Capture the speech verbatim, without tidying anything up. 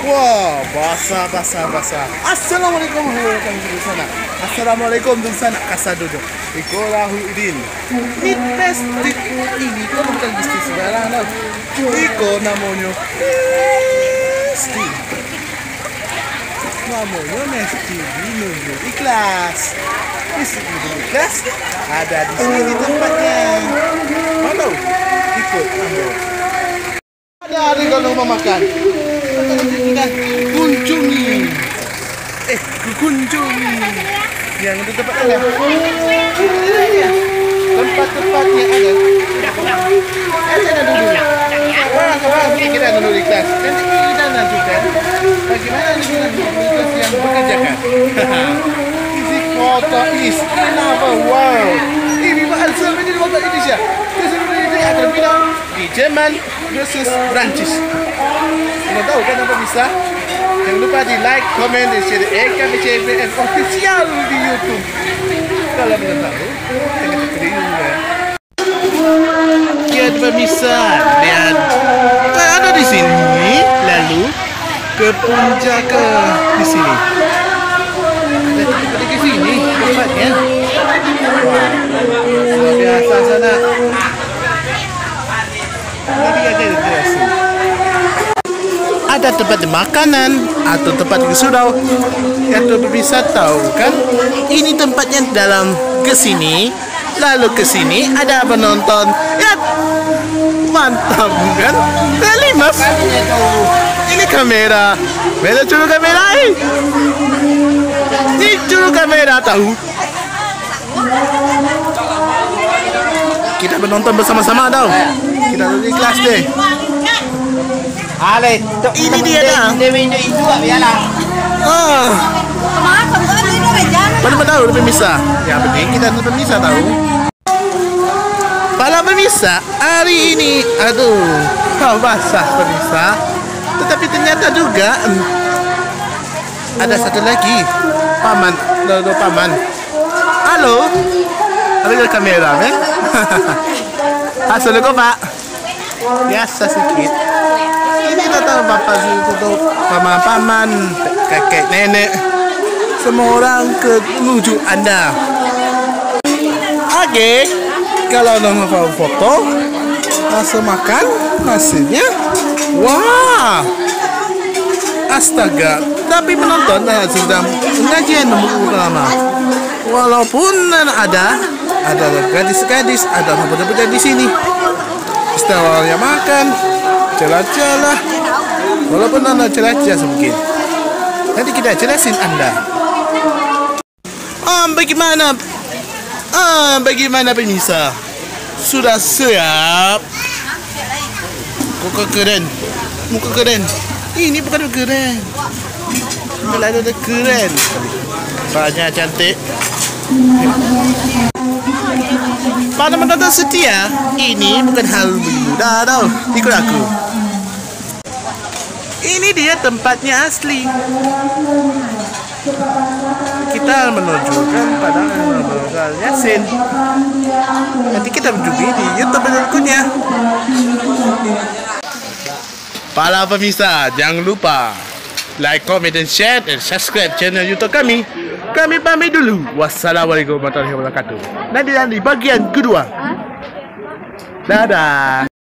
Wah, basah, basah, basah. Assalamualaikum warahmatullahi wabarakatuh. Assalamualaikum di sana kasar duduk. Ikolahu idin. Ini pasti ini kau bukan pasti sembarang tau. Iko namanya pasti. Namanya mesti menunggu ikhlas. Mesti menunggu ikhlas. Ada di sini tempatnya. Mana? Ikut ambil. Ada hari kalau mau makan. Kita kunjungi. Eh, kunjungi. Yang itu tempat ada. Tempat-tempat yang ada. Ada dulu. Wah, wah, kita dulu di kelas. Nanti kita nantikan bagaimana dengan komunitas yang bekerjakan. Isi kota is another world. Ini mahal sebenarnya di kota Indonesia. Keseluruhan ini akan bilang di Jerman versus Prancis. Kalau tahu kan apa bisa? Jangan lupa di like, komen, dan share E K B C B N official di YouTube. Kalau belum tahu, jangan terkeliru ya. Kiat pemirsa, lihat ada di sini, lalu ke puncak ke di sini. Ada tempat di sini tempatnya. Wah, luar biasa sana. Ini aja biasa. Ada tempat makanan atau tempat surau yang bisa tahu kan ini tempatnya dalam ke sini lalu ke sini ada penonton ya mantap kan lima ini kamera beda curu kamera ini curu kamera tahu kita menonton bersama-sama tau kita di kelas deh. Ale, ini dia dah. Dewi itu juga biarlah. Ah. Mana mana tahu pemirsa? Yang penting kita nonton pemirsa tahu. Para pemirsa, hari ini aduh, kau basah pemirsa. Tetapi ternyata juga ada satu lagi paman, lalu paman. Halo. Ada kamera, eh? Assalamualaikum Pak. Biasa sedikit. Ini datang bapak untuk paman-paman, kakek nenek, semua orang ke menuju Anda. Oke, kalau mau foto, langsung makan hasilnya. Wah, astaga! Tapi penonton sudah pengajian nomor pertama. Walaupun ada ada gadis-gadis, ada muda-muda di sini. Setelah yang makan. Celah-celah walaupun anda celah-celah sedikit nanti kita jelasin anda ah bagaimana ah bagaimana pemirsa sudah siap muka keren muka keren ini bukan keren ini ada keren banyak cantik pada menonton setia ini bukan hal mudah tau ikut aku. Ini dia tempatnya asli. Kita menunjukkan pada Al Yasin. Nanti kita menunjukkan di YouTube berikutnya. Para pemirsa, jangan lupa like, comment, dan share dan subscribe channel YouTube kami. Kami pamit dulu. Wassalamualaikum warahmatullahi wabarakatuh. Nanti di bagian kedua. Dadah.